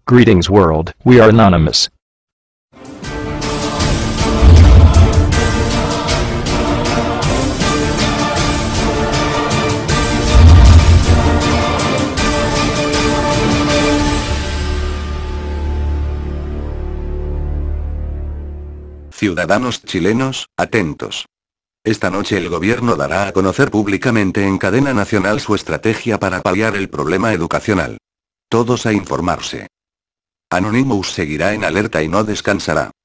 Greetings world, we are anonymous. Ciudadanos chilenos, atentos. Esta noche el gobierno dará a conocer públicamente en cadena nacional su estrategia para paliar el problema educacional. Todos a informarse. Anonymous seguirá en alerta y no descansará.